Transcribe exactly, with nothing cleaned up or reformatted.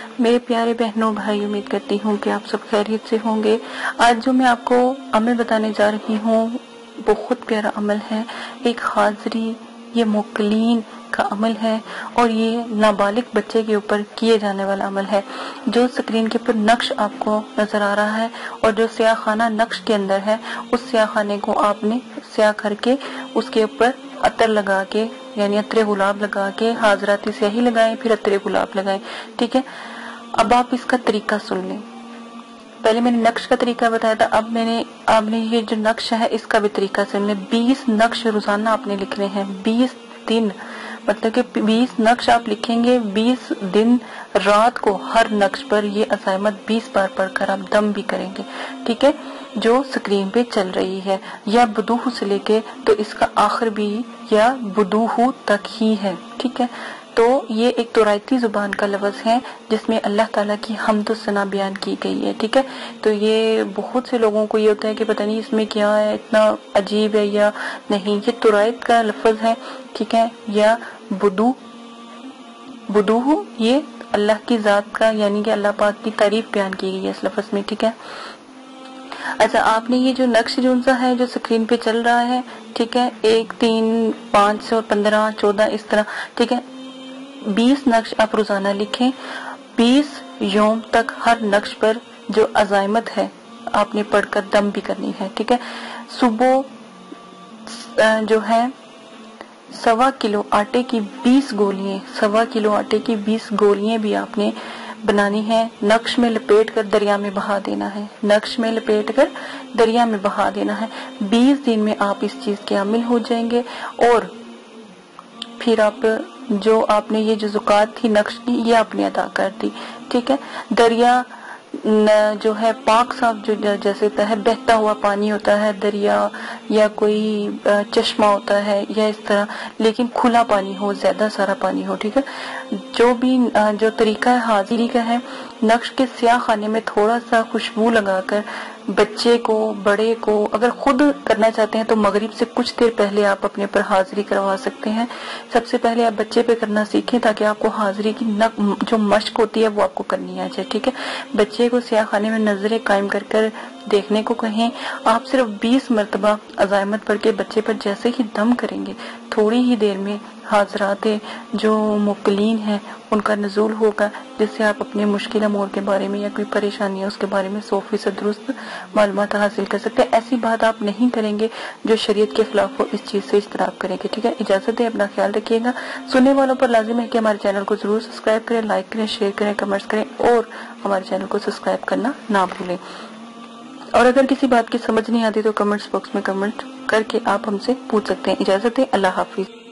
میرے پیارے بہنوں بھائی، امید کرتی ہوں کہ آپ سب خیریت سے ہوں گے۔ آج جو میں آپ کو عمل بتانے جا رہی ہوں بہت پیارا عمل ہے، ایک حاضری، یہ موکلین کا عمل ہے، اور یہ نابالغ بچے کے اوپر کیے جانے والا عمل ہے۔ جو سکرین کے اوپر نقش آپ کو نظر آ رہا ہے اور جو سیاہ خانہ نقش کے اندر ہے، اس سیاہ خانے کو آپ نے سیاہ کر کے اس کے اوپر عطر لگا کے، یعنی عطر گلاب لگا کے، حاضراتی سیاہی لگائیں، پھر عطر گلاب لگائیں، ٹھیک ہے۔ اب آپ اس کا طریقہ سن لیں۔ پہلے میں نے نقش کا طریقہ بتایا تھا، اب میں نے آپ نے یہ جو نقش ہے اس کا بھی طریقہ سن لیں۔ بیس نقش روزانہ آپ نے لکھنے ہیں، بیس دن، مطلب کہ بیس نقش آپ لکھیں گے، بیس دن رات کو ہر نقش پر یہ عزائمت بیس بار پڑھ کر آپ دم بھی کریں گے، ٹھیک ہے، جو سکرین پہ چل رہی ہے، یا بدوح سے لے کے تو اس کا آخر بھی یا بدوح تک ہی ہے، ٹھیک ہے۔ تو یہ ایک تورائتی زبان کا لفظ ہے جس میں اللہ تعالیٰ کی حمد و ثنا بیان کی گئی ہے، ٹھیک ہے۔ تو یہ بہت سے لوگوں کو یہ ہوتا ہے کہ پتہ نہیں اس میں کیا ہے، اتنا عجیب ہے یا نہیں، یہ تورائت کا لفظ ہے، ٹھیک ہے۔ یا بدو بدوح یہ اللہ کی ذات کا، یعنی کہ اللہ پاک کی تعریف بیان کی گئی ہے اس لفظ میں، ٹھیک ہے۔ اچھا، آپ نے یہ جو نقش جونسا ہے جو سکرین پہ چل رہا ہے، ٹھیک ہے، ایک تین پانچ سو پندرہ چودہ اس طرح، ٹھیک ہے، بیس نقش آپ روزانہ لکھیں، بیس یوم تک ہر نقش پر جو عزائمت ہے آپ نے پڑھ کر دم بھی کرنی ہے، ٹھیک ہے۔ صبح جو ہے سوا کلو آٹے کی بیس گولیاں سوا کلو آٹے کی بیس گولیاں بھی آپ نے بنانی ہے، نقش میں لپیٹ کر دریا میں بہا دینا ہے، نقش میں لپیٹ کر دریا میں بہا دینا ہے۔ بیس دن میں آپ اس چیز کے عامل ہو جائیں گے، اور پھر آپ جو آپ نے یہ جو زکوٰۃ تھی نقش کی یہ آپ نے ادا کر دی، ٹھیک ہے۔ دریا جو ہے پاک صاف، جو جیسے ہوتا ہے بہتا ہوا پانی ہوتا ہے دریا، یا کوئی چشمہ ہوتا ہے یا اس طرح، لیکن کھلا پانی ہو، زیادہ سارا پانی ہو، ٹھیک ہے۔ جو بھی جو طریقہ ہے حاضری کا ہے، نقش کے سیاہ خانے میں تھوڑا سا خوشبو لگا کر بچے کو، بڑے کو، اگر خود کرنا چاہتے ہیں تو مغرب سے کچھ دیر پہلے آپ اپنے پر حاضری کروا سکتے ہیں۔ سب سے پہلے آپ بچے پہ کرنا سیکھیں تاکہ آپ کو حاضری کی جو مشق ہوتی ہے وہ آپ کو کرنی آ جائے، ٹھیک ہے۔ بچے کو سیاہ خانے میں نظریں قائم کر کر دیکھنے کو کہیں، آپ صرف بیس مرتبہ عزائمت پڑھ کے بچے پر جیسے ہی دم کریں گے، تھوڑی ہی دیر میں حاضرات جو موکلین ہیں ان کا نزول ہوگا، جس سے آپ اپنے مشکل امور کے بارے میں یا کوئی پریشانی ہے اس کے بارے میں سو فیصد درست معلومات حاصل کر سکتے ہیں۔ ایسی بات آپ نہیں کریں گے جو شریعت کے خلاف ہو، اس چیز سے اجتناب کریں گے، ٹھیک ہے۔ اجازت ہے، اپنا خیال رکھیے گا۔ سننے والوں پر لازم ہے کہ ہمارے چینل کو ضرور سبسکرائب کریں، لائک کریں، شیئر کریں، کمنٹس کریں، اور ہمارے چینل کو سبسکرائب کرنا نہ بھولیں۔ اور اگر کسی بات کی سمجھ نہیں آتی تو کمنٹس باکس میں کمنٹ کر کے آپ ہم سے پوچھ سکتے ہیں۔ اجازت ہے، اللہ حافظ۔